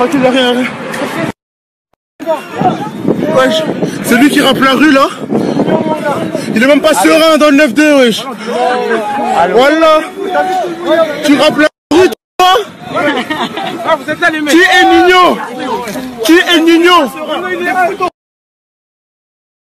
tranquille, rien. Wesh, c'est lui qui rappe la rue là. Il est même pas serein dans le 9-2, wesh. Voilà. Tu rappes la rue, toi. Ah, vous êtes là les mecs. Qui est Nino? Qui est Nino?